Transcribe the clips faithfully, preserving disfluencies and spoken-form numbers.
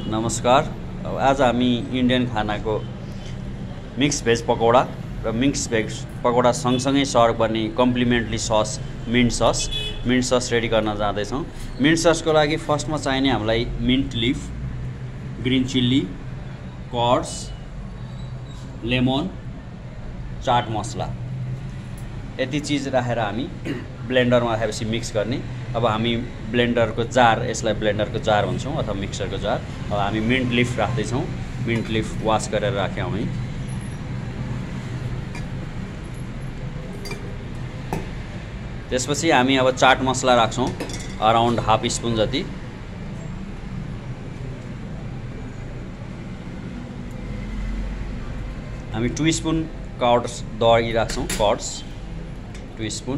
नमस्कार। आज हामी इन्डियन खानाको मिक्स भेज पकौडा र मिक्स भेज पकौडा सँगसँगै सर्भ गर्ने complimentary sauce mint sauce mint sauce ready गर्न जाँदैछौँ। मिन्ट ससको लागि फर्स्टमा चाहिने हामीलाई mint leaf, green chilli, curds, lemon, chaat masala यति चीज राखेर हामी ब्लेन्डरमा राखेपछि मिक्स गर्ने। अब हामी ब्लेन्डरको जार, यसलाई ब्लेन्डरको जार भन्छौँ अथवा मिक्सरको जार। अब हामी मिन्ट लिफ राख्दैछौँ। मिन्ट लिफ वास गरेर राख्यौँ हामी। त्यसपछि हामी अब चाट मसला राख्छौँ अराउन्ड हाफ स्पुन जति। हामी टु स्पुन कर्ड्स दही राख्छौँ, कर्ड्स टु स्पुन।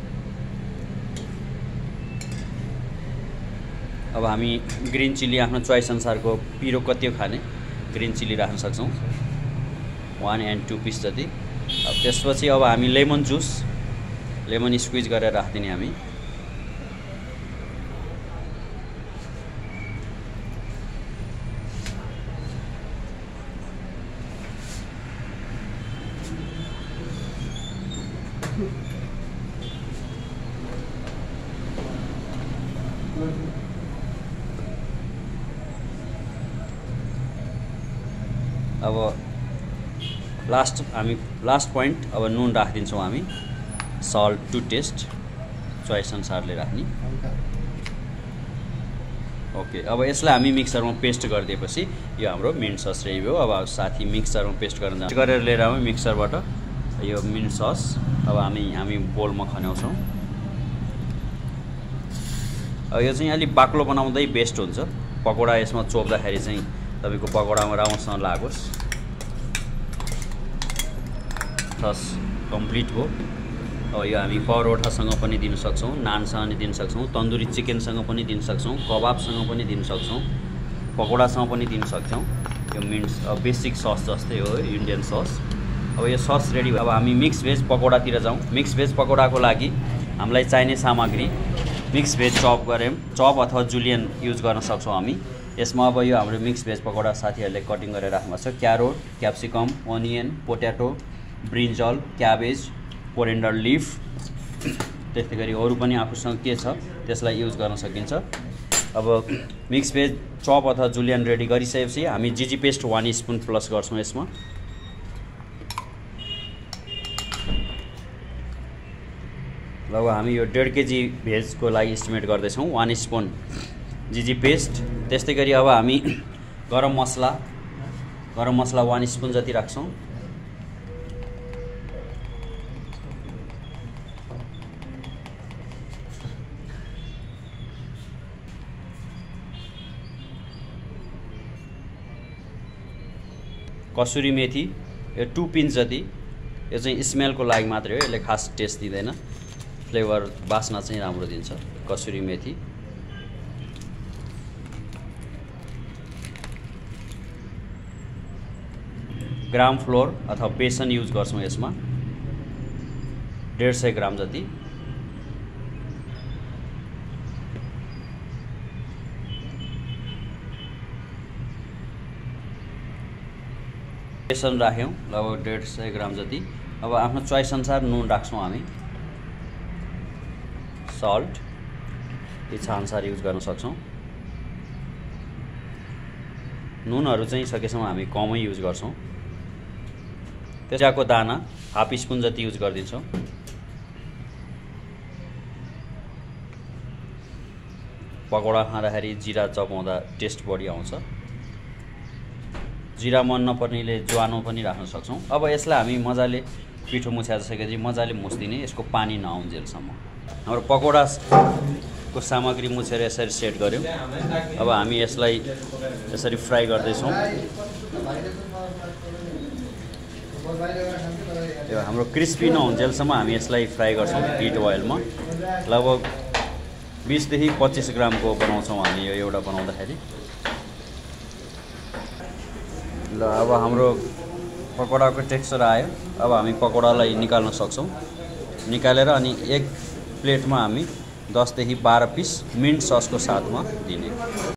अब हामी ग्रीन चिल्ली आफ्नो चोइस अनुसारको पिरो कति खाने ग्रीन चिल्ली राख्न सक्छौँ, वान एन्ड टू पिस जति। अब त्यसपछि अब हामी लेमन जुस, लेमन स्क्विज गरेर राखिदिने हामी। अब लास्ट हामी लास्ट पोइन्ट अब नुन राखिदिन्छौँ हामी, सल्ट टु टेस्ट, चोइस अनुसारले राख्ने। ओके, अब यसलाई हामी मिक्सरमा पेस्ट गरिदिएपछि यो हाम्रो मिन्ट सस रेडी भयो। अब साथी मिक्सरमा पेस्ट गर्न जान्छ गरेर लिएर आउँ मिक्सरबाट यो मिन्ट सस। अब हामी हामी बोलमा खन्याउँछौँ। अब यो चाहिँ अलिक बाक्लो बनाउँदै बेस्ट हुन्छ। पकौडा यसमा चोप्दाखेरि चाहिँ तपाईँको पकौडामा राम्रोसँग लागोस्। सस कम्प्लिट हो। अब यो हामी परोठासँग पनि दिन सक्छौँ, नानसँग पनि दिन सक्छौँ, तन्दुरी चिकनसँग पनि दिन सक्छौँ, कबाबसँग पनि दिन सक्छौँ, पकौडासँग पनि दिन सक्छौँ। यो मिन्ट बेसिक सस जस्तै हो, इन्डियन सस। अब यो सस रेडी भयो। अब हामी मिक्स भेज पकौडातिर जाउँ। मिक्स भेज पकौडाको लागि हामीलाई चाहिने सामग्री मिक्स भेज चप गऱ्यौँ, चप अथवा जुलियन युज गर्न सक्छौँ हामी। यसमा अब यो हाम्रो मिक्स भेज पकौडा साथीहरूले कटिङ गरेर राख्नु छ। Carrot, capsicum, onion, potato, brinjal, cabbage, coriander leaf, त्यस्तै गरी अरू पनि आफूसँग के छ त्यसलाई युज गर्न सकिन्छ। अब मिक्स भेज चप अथवा जुलियन रेडी गरिसकेपछि हामी GG paste one spoon plus गर्छौँ यसमा। अब हामी यो डेढ केजी भेजको लागि इस्टिमेट गर्दैछौँ, वान स्पुन जिजी पेस्ट। त्यस्तै गरी अब हामी गरम मसला गरम मसला वान स्पुन जति राख्छौँ। कसुरी मेथी यो टु पिन्च जति, यो चाहिँ स्मेलको लागि मात्रै हो, यसले खास टेस्ट दिँदैन, फ्लेभर बास्ना चाहिँ राम्रो दिन्छ कसुरी मेथी। ग्राम फ्लोर अथवा बेसन युज गर्छौँ यसमा, डेढ सय ग्राम जति। बेसन राख्यौँ लगभग डेढ सय ग्राम जति। अब आफ्नो चोइस अनुसार नुन राख्छौँ हामी, सल्ट इच्छा अनुसार युज गर्न सक्छौँ। नुनहरू चाहिँ सकेसम्म हामी कमै युज गर्छौँ। त्यसको दाना हाफ स्पुन जति युज गरिदिन्छौँ। पकौडा खाँदाखेरि जिरा चपाउँदा टेस्ट बढी आउँछ। जिरा मन नपर्नेले ज्वानो पनि राख्न सक्छौँ। अब यसलाई हामी मजाले पिठो मुछिसकेपछि मजाले मुछिदिने, यसको पानी नआउन्जेलसम्म। हाम्रो पकौडाको सामग्री मुछेर यसरी सेट गऱ्यौँ। अब हामी यसलाई यसरी फ्राई गर्दैछौँ। यो हाम्रो क्रिस्पी नहुन्जेलसम्म हामी यसलाई फ्राई गर्छौँ हिट ओइलमा। लगभग बिसदेखि पच्चिस ग्रामको बनाउँछौँ हामी यो एउटा बनाउँदाखेरि। ल अब हाम्रो पकौडाको टेक्सचर आयो। अब हामी पकौडालाई निकाल्न सक्छौँ। निकालेर अनि एक प्लेटमा हामी दस देखि बाह्र पिस मिन्ट ससको साथमा दिने।